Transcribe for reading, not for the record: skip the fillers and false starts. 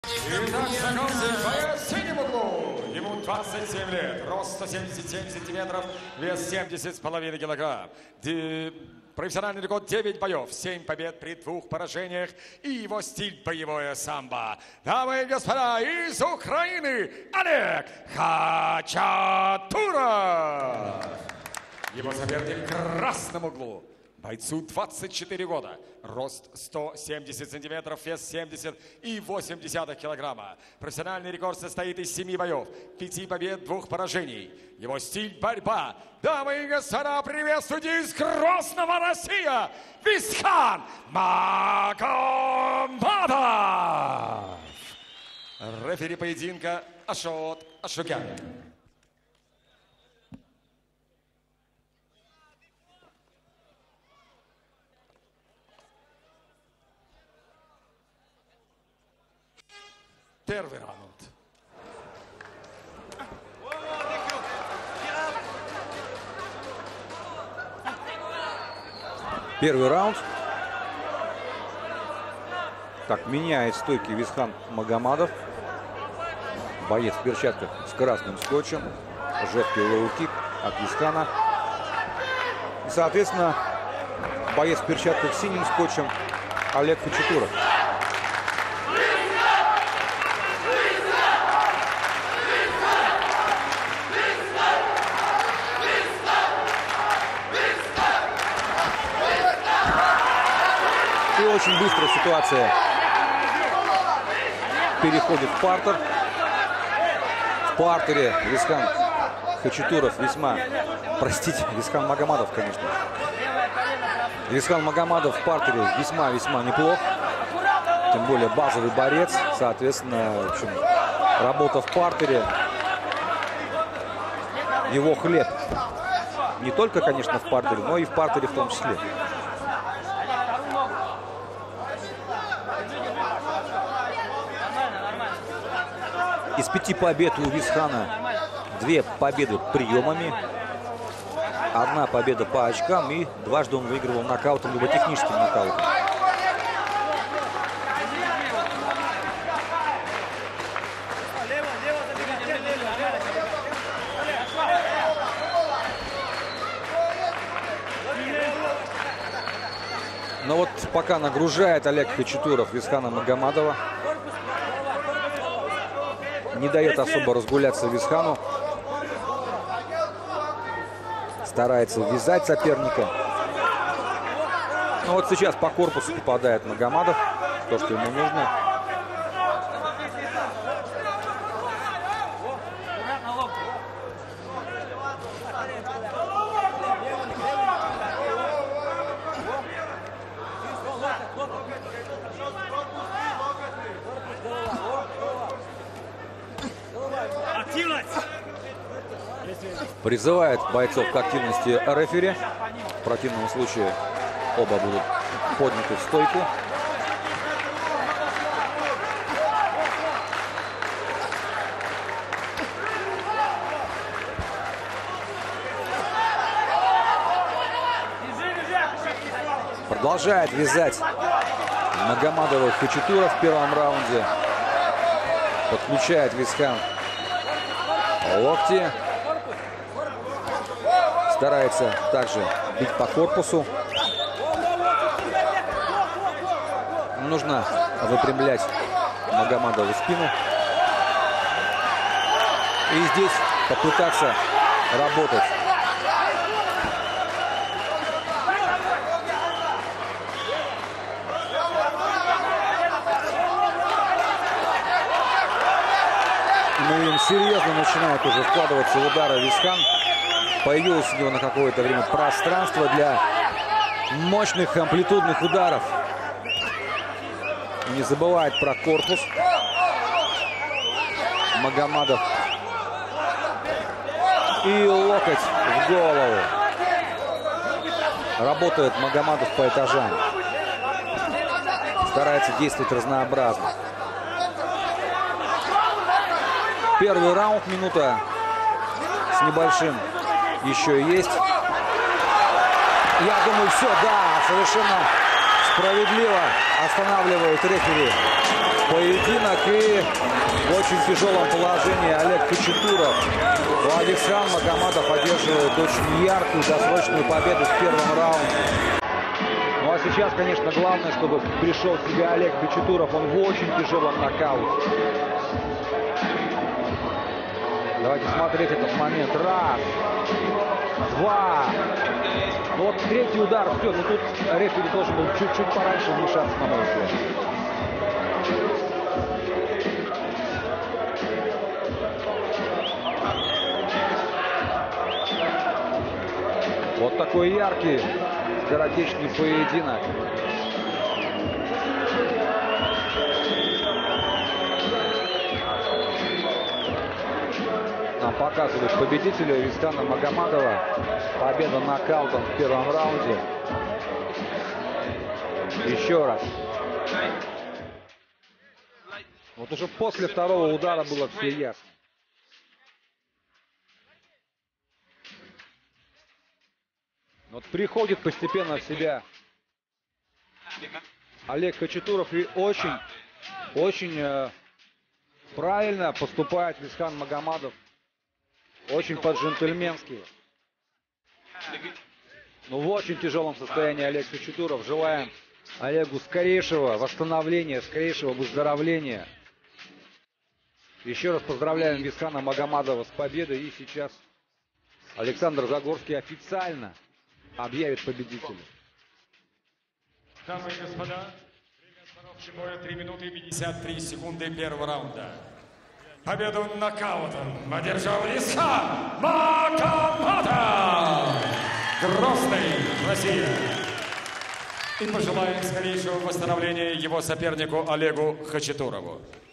Итак, знакомьтесь, в синем углу. Ему 27 лет, рост 177 сантиметров, вес 70,5 килограмм. Профессиональный рекорд 9 боев, 7 побед при 2 поражениях и его стиль боевое самбо. Дамы и господа, из Украины Олег Хачатуров. Его соперник в красном углу. Бойцу 24 года, рост 170 сантиметров, вес 70,8 килограмма. Профессиональный рекорд состоит из 7 боев, 5 побед, 2 поражений. Его стиль борьба. Дамы и господа, приветствуйте из Грозного, Россия, Висхан Магомадов. Рефери поединка Ашот Ашукян. Первый раунд. Первый раунд. Так, меняет стойки Висхан Магомадов. Боец в перчатках с красным скотчем. Жесткий лоу-кик от Висхана. И, соответственно, боец в перчатках с синим скотчем Олег Хачатуров. И очень быстро ситуация переходит в партер. В партере Висхан Хачатуров весьма, простите, Висхан Магомадов, конечно. Висхан Магомадов в партере весьма-весьма неплох. Тем более базовый борец. Соответственно, в общем, работа в партере его хлеб. Не только, конечно, в партере, но и в партере в том числе. Из 5 побед у Висхана 2 победы приемами, 1 победа по очкам и дважды он выигрывал нокаутом, либо техническим нокаутом. Но вот пока нагружает Олег Хачатуров Висхана Магомадова, не дает особо разгуляться Висхану. Старается ввязать соперника. Но вот сейчас по корпусу попадает Магомадов. То, что ему нужно. Призывает бойцов к активности рефери. В противном случае оба будут подняты в стойку. Продолжает вязать Магомадова Хачатуров в первом раунде. Подключает Висхан локти. Старается также бить по корпусу. Нужно выпрямлять Магомадову спину. И здесь попытаться работать. Мы видим, серьезно начинает уже вкладываться в удары Висхан. Появилось у него на какое-то время пространство для мощных амплитудных ударов. Не забывает про корпус Магомадов. И локоть в голову. Работает Магомадов по этажам. Старается действовать разнообразно. Первый раунд, минута с небольшим еще есть. Я думаю, все, да, совершенно справедливо останавливает рефери поединок. И в очень тяжелом положении Олег Хачатуров. Владислав Магомадов одерживает очень яркую досрочную победу в первом раунде. Ну а сейчас, конечно, главное, чтобы пришел в себя Олег Хачатуров. Он в очень тяжелом нокауте. Давайте смотреть этот момент. Раз, два. Ну вот третий удар. Все, ну тут рефери должен был чуть-чуть пораньше вмешаться, на мой взгляд. Вот такой яркий, скоротечный поединок. Нам показывают победителя Вискана Магомадова. Победа нокаутом в первом раунде. Еще раз. Вот уже после второго удара было все ясно. Вот приходит постепенно в себя Олег Хачатуров и очень правильно поступает Вискан Магомадов. Очень по-джентльменски. Ну, в очень тяжелом состоянии Олег Хачатуров. Желаем Олегу скорейшего восстановления, скорейшего выздоровления. Еще раз поздравляем Вискана Магомадова с победой. И сейчас Александр Загорский официально объявит победителя. Дамы и господа, время остановки боя 3 минуты и 53 секунды первого раунда. Победу нокаутом одержал Вискан Магомадов, Грозный, Россия. И пожелаем скорейшего восстановления его сопернику Олегу Хачатурову.